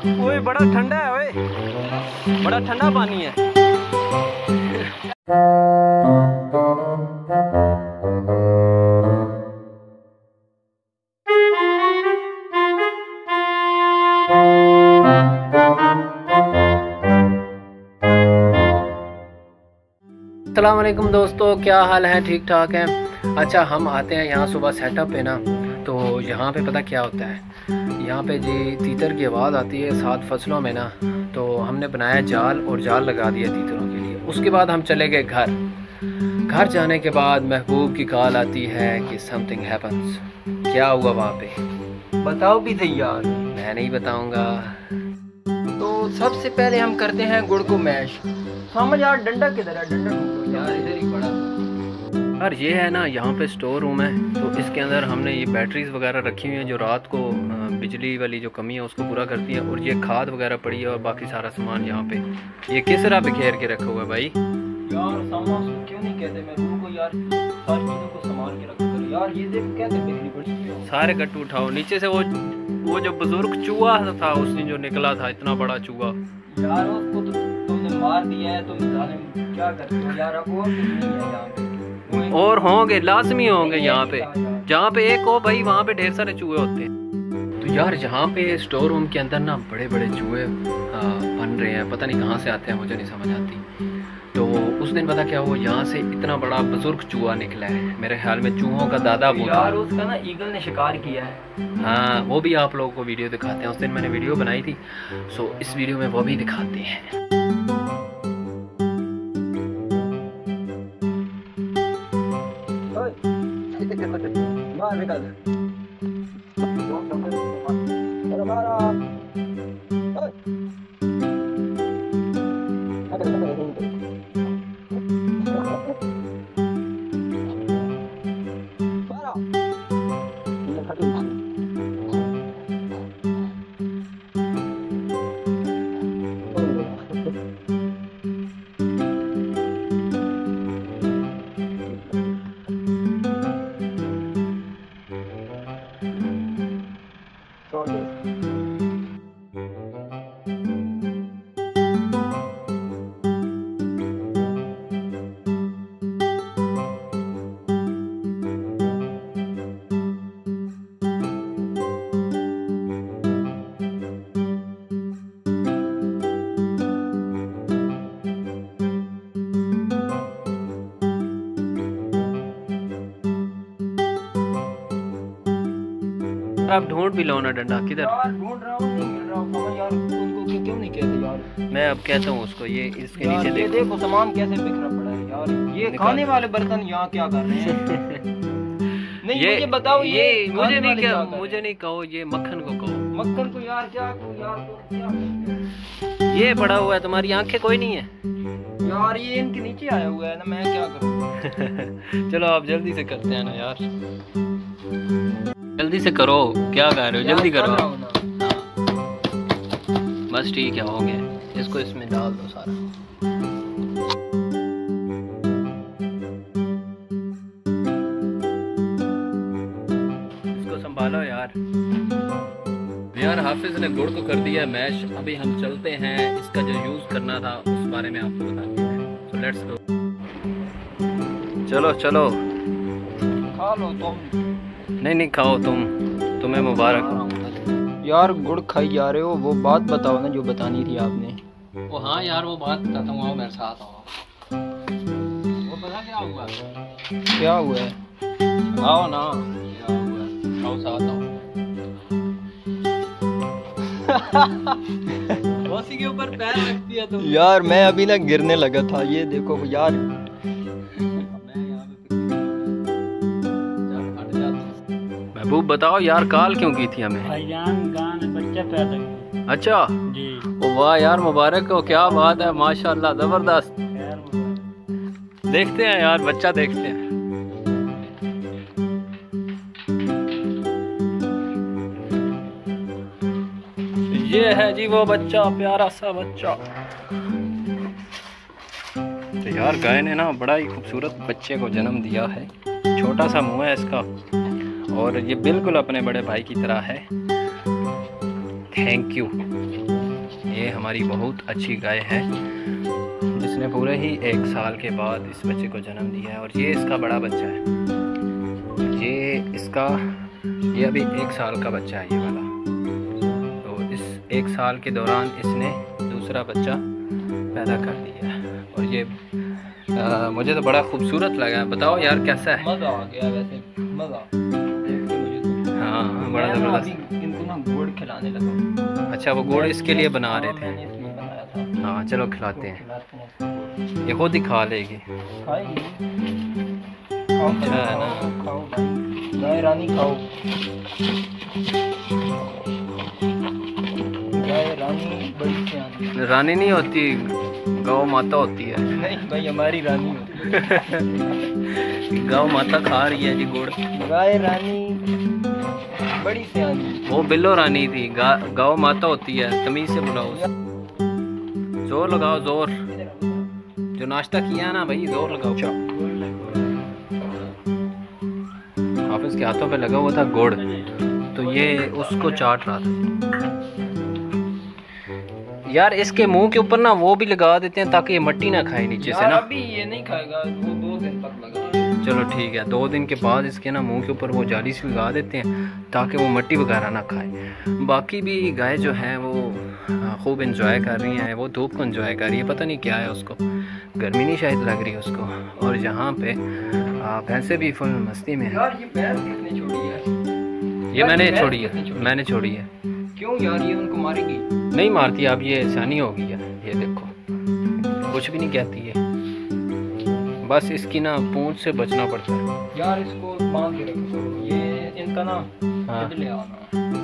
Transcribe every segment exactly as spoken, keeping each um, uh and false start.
ओए बड़ा ठंडा है, ओए बड़ा ठंडा पानी है। अस्सलाम वालेकुम दोस्तों, क्या हाल है? ठीक ठाक है। अच्छा, हम आते हैं यहाँ सुबह सेटअप पे ना, तो यहाँ पे पता क्या होता है, यहाँ पे जी तीतर की आवाज़ आती है सात फसलों में ना, तो हमने बनाया जाल और जाल लगा दिया तीतरों के लिए। उसके बाद हम चले गए घर। घर जाने के बाद महबूब की कॉल आती है कि समथिंग हैपन्स। क्या हुआ वहाँ पे? बताओ भी सही यार। मैं नहीं बताऊँगा। तो सबसे पहले हम करते हैं गुड़ को मैश। समझ यार, डंडा किधर है? डंडा यार इधर ही पड़ा। यार ये है ना, यहाँ पे स्टोर रूम है, तो इसके अंदर हमने ये बैटरीज वगैरह रखी हुई हैं जो रात को बिजली वाली जो कमी है उसको पूरा करती है, और ये खाद वगैरह पड़ी है और बाकी सारा सामान यहाँ पे। ये किस तरह बिखेर के रखा हुआ है भाई? यार सामान क्यों नहीं कहते मैं को यार, सारी चीज़ों को संभाल के रखा करो यार। ये देख कैसे बिखरी पड़ी है। सारे गट्टू उठाओ नीचे से। वो वो जो बुजुर्ग चूहा था उसने जो निकला था, इतना बड़ा चूहा यार, उसको तो तुमने मार दिया है। तुम जाने क्या करते हो यार? अब और कुछ नहीं है यहाँ पे, और होंगे, लाजमी होंगे यहाँ पे। जहाँ पे एक हो भाई वहाँ पे ढेर सारे चूहे होते हैं। तो यार यहाँ पे स्टोर रूम के अंदर ना बड़े बड़े चूहे बन रहे हैं, पता नहीं कहाँ से आते हैं, मुझे नहीं समझ आती। तो उस दिन पता क्या हुआ, यहाँ से इतना बड़ा बुजुर्ग चूहा निकला है, मेरे ख्याल में चूहों का दादा वो यार। उसका ना ईगल ने शिकार किया है। हाँ, वो भी आप लोगों को वीडियो दिखाते हैं। उस दिन मैंने वीडियो बनाई थी, सो इस वीडियो में वो भी दिखाते हैं। आप ढूंढ भी लो ना डंडा, किधर? यार ढूंढ रहा हूँ, नहीं मिल रहा। समझ यार, उनको क्यों नहीं कहते यार? मैं अब कहता हूँ उसको, ये इसके नीचे देखो, देखो सामान कैसे बिखरा पड़ा है यार। ये खाने वाले बर्तन यहाँ क्या कर रहे हैं? नहीं ये, मुझे बताओ। ये, ये मुझे नहीं कहो, मुझे नहीं कहो, ये मक्खन को कहो। मक्खन को यार क्या कहो यार? तो क्या ये पड़ा हुआ है, तुम्हारी आंखें कोई नहीं है यार? ये इनके नीचे आया हुआ है ना, मैं क्या करूँ? चलो आप जल्दी से करते हैं ना यार, जल्दी से करो। क्या कर रहे हो? जल्दी करो। बस ठीक है, हो गया। इसको इसमें डाल दो सारा। इसको संभालो यार। यार हाफिज ने गुड़ को कर दिया मैश। अभी हम चलते हैं, इसका जो यूज करना था उस बारे में आपको बताते हैं। So let's go. चलो चलो, खा लो तुम। नहीं नहीं खाओ तुम, तुम्हें मुबारक हो। यार गुड़ खाई जा रहे हो, वो बात बताओ ना जो बतानी थी आपने। वो हाँ यार, वो बात बताता हूँ, आओ मेरे साथ आओ। वो पता क्या हुआ? क्या हुआ है? आओ ना, क्या हुआ? आओ साथ आओ। उसी के ऊपर पैर रख दिया तुम। यार मैं अभी ना गिरने लगा था। ये देखो यार, महबूब बताओ यार, कॉल क्यों की थी हमें? भाईजान गान बच्चा पैदा किया। अच्छा जी। ओ वाह यार, मुबारक हो, क्या बात है, माशाल्लाह, जबरदस्त। देखते हैं यार, बच्चा देखते हैं। ये है जी वो बच्चा, प्यारा सा बच्चा। तो यार गाय ने ना बड़ा ही खूबसूरत बच्चे को जन्म दिया है। छोटा सा मुंह है इसका, और ये बिल्कुल अपने बड़े भाई की तरह है। Thank you. ये हमारी बहुत अच्छी गाय है जिसने पूरे ही एक साल के बाद इस बच्चे को जन्म दिया है। और ये इसका बड़ा बच्चा है, ये इसका ये अभी एक साल का बच्चा है ये वाला। तो इस एक साल के दौरान इसने दूसरा बच्चा पैदा कर दिया है। और ये आ, मुझे तो बड़ा खूबसूरत लगा है। बताओ यार कैसा है? मज़ा आ गया वैसे, मज़ा देख के मुझे तो। हाँ बड़ा मैं ना ज़बरदस्त। अभी इनको ना गुड़ खिलाने लगा। अच्छा वो गुड़ इसके लिए बना रहे थे? मैंने इसलिए बनाया था। हाँ चलो खिलाते हैं, खिलाते हैं इसको। ये खुद ही खा लेगी। खाएगी। खाओ अच्छा है ना? खाओ, खाओ भाई। गाय रानी खाओ। गाय रानी बड़ी सियानी। रानी नहीं होती, गौ माता होती है। नहीं भाई हमारी रानी होती है। गौ माता खा रही है जी गुड़। गाय रानी बड़ी सियानी। वो बिल्लो रानी थी, गौ माता होती है। तमीज से बुलाओ, जोर लगाओ जोर। जो नाश्ता किया है ना भाई जोर लगाओ। हाफिज के हाथों पे लगा हुआ था गुड़, तो ये उसको चाट रहा था। यार इसके मुंह के ऊपर ना वो भी लगा देते हैं ताकि ये मट्टी ना खाए नीचे से ना। अभी ये नहीं खाएगा, वो दो दिन तक लगा। चलो ठीक है, दो दिन के बाद इसके ना मुंह के ऊपर वो जाली सी लगा देते हैं ताकि वो मट्टी वगैरह ना खाए। बाकी भी गाय जो है वो खूब इंजॉय कर रही हैं। वो धूप को इंजॉय कर रही है, पता नहीं क्या है उसको, गर्मी नहीं शायद लग रही है उसको। और यहाँ पे भैंसें भी फुल मस्ती में है। यार ये भैंस किसने छोड़ी है? ये मैंने छोड़ी है, मैंने छोड़ी है। क्यों यार, ये उनको मारेगी? नहीं मारती, अब ये सियानी हो गई है। ये देखो कुछ भी नहीं कहती है, बस इसकी ना पूंछ से बचना पड़ता है। यार इसको बांध के रखो, ये इनका ना हाँ। ले आना।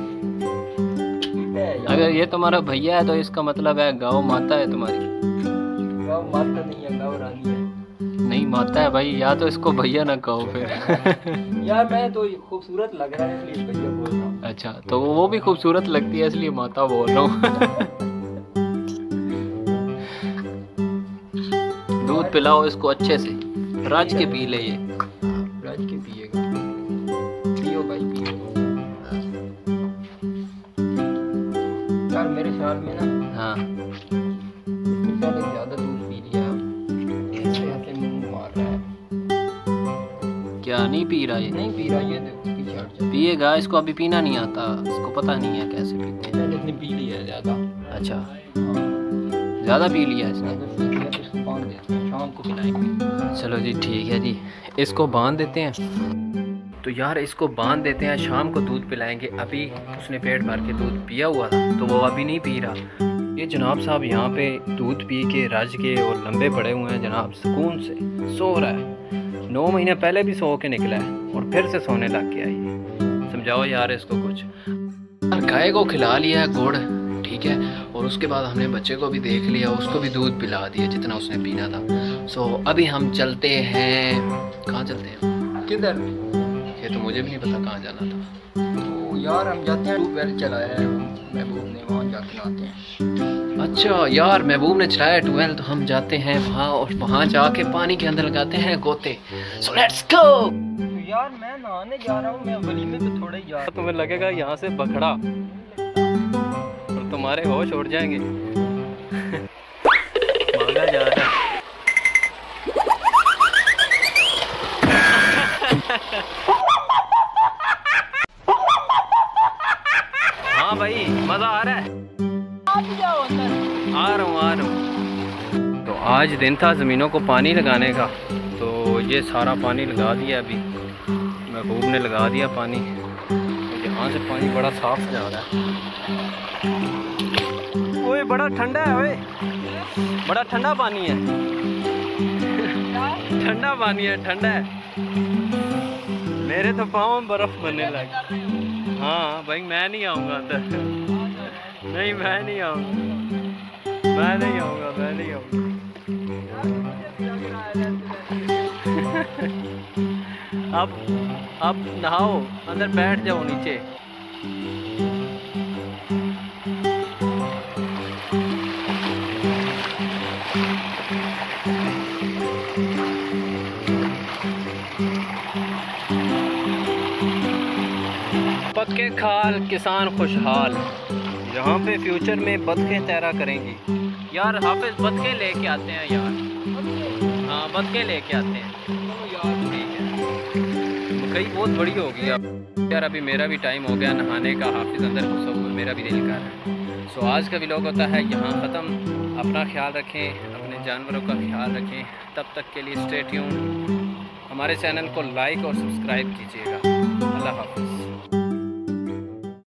अगर ये तुम्हारा भैया है तो इसका मतलब है गौ माता है तुम्हारी। गौ माता नहीं है, गौ रानी है। नहीं माता है भाई, या तो इसको भैया ना कहो फिर। यार मैं तो खूबसूरत लग रहा है इसलिए भैया बोल रहा हूँ। अच्छा तो वो भी खूबसूरत लगती है इसलिए माता बोल रहा हूँ। दूध पिलाओ इसको अच्छे से, राज के पी ले। ये राज के पिएगा, पियो भाई पियो। यार मेरे ख्याल में ना हाँ पहले ज्यादा दूध पी लिया, ऐसे ऐसे मुंह मार रहा है। क्या नहीं पी रहा ये? नहीं पी रहा, ये देखो पीछे हट जा। पिएगा, इसको अभी पीना नहीं आता, इसको पता नहीं है कैसे पीते हैं। पहले इसने पी लिया है ज्यादा। अच्छा हाँ ज़्यादा पी लिया इसने। ज्यादा पी लिया तो इसको बांध देते हैं, शाम को पिलाएंगे। चलो जी ठीक है जी, इसको बांध देते हैं। तो यार इसको बांध देते हैं, शाम को दूध पिलाएंगे। अभी उसने पेट भर के दूध पिया हुआ था तो वो अभी नहीं पी रहा। ये जनाब साहब यहाँ पे दूध पी के रज के और लंबे पड़े हुए हैं जनाब, सुकून से सो रहा है। नौ महीने पहले भी सो के निकला है और फिर से सोने लग गया ये। समझाओ यार इसको कुछ। गाय को खिला लिया है गुड़, ठीक है, और उसके बाद हमने बच्चे को भी देख लिया, उसको भी दूध पिला दिया जितना उसने पीना था। सो अभी हम चलते हैं, कहाँ चलते हैं? किधर? ये तो मुझे भी नहीं पता कहाँ जाना था। तो यार हम जाते हैं, ट्यूबवेल चलाया है महबूब ने, वहाँ जाके नहाते हैं। अच्छा यार महबूब ने चलाया ट्वेल्व, तो हम जाते हैं वहाँ और वहाँ जाके पानी के अंदर लगाते हैं गोते। So let's go. तो यार मैं नहाने जा रहा हूँ, मैं वलीमे पे थोड़ा ही जा रहा हूँ। तुम्हें लगेगा यहाँ से बखड़ा और तुम्हारे होश उड़ जाएंगे। भागा जा रहा है। हाँ भाई मजा आ रहा है। आ रहा हूँ आ रहा हूँ। तो आज दिन था ज़मीनों को पानी लगाने का, तो ये सारा पानी लगा दिया। अभी महबूब ने लगा दिया पानी। यहाँ से पानी बड़ा साफ जा रहा है। ओए बड़ा ठंडा है, ओए बड़ा ठंडा पानी है। ठंडा पानी है, ठंडा है। मेरे तो पाँव में बर्फ बनने लगी। हाँ भाई मैं नहीं आऊँगा अंदर। नहीं मैं नहीं आऊँगा, मैं नहीं आऊँगा, मैं नहीं आऊँगा। अब अब नहाओ, अंदर बैठ जाओ नीचे। पक्के खाल किसान खुशहाल। यहाँ पे फ्यूचर में बतखें तैरा करेंगी। यार हाफिज बतखें लेके आते हैं यार। हाँ बतखें लेके आते हैं यार। ठीक है मकई बहुत बड़ी होगी अब यार। अभी मेरा भी टाइम हो गया नहाने का। हाफिज अंदर घुसा हुआ मेरा भी दिल कर रहा है। सो आज का व्लॉग होता है यहाँ ख़त्म। अपना ख्याल रखें, अपने जानवरों का ख्याल रखें। तब तक के लिए स्टे ट्यून। हमारे चैनल को लाइक और सब्सक्राइब कीजिएगा। अल्लाह हाफिज़।